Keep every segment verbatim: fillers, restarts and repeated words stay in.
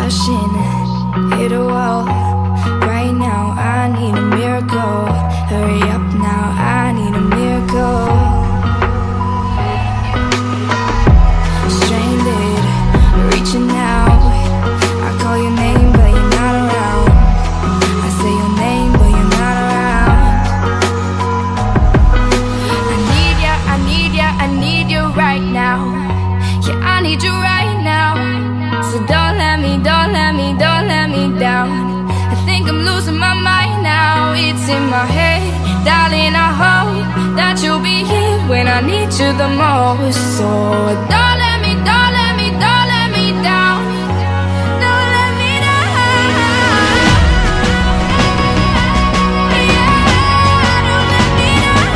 rushing, hit a wall. Right now I need a miracle. Hurry up now, I need a miracle. Stranded, reaching out. I call your name but you're not around. I say your name but you're not around. I need ya, I need ya, I need you right now. Yeah, I need you right now. So don't let me, don't let me, don't let me down. I think I'm losing my mind now. It's in my head, darling, I hope that you'll be here when I need you the most. So don't let me, don't let me, don't let me down. Don't let me down. Yeah, don't let me down.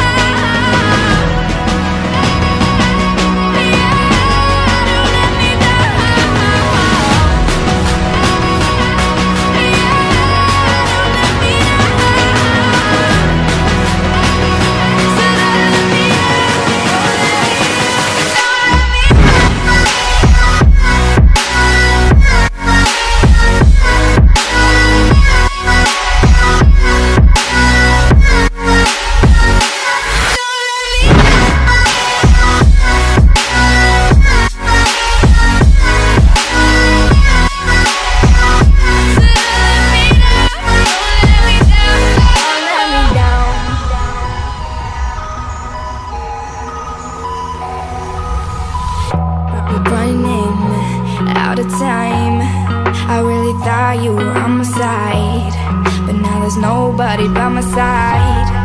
Running out of time. I really thought you were on my side, but now there's nobody by my side.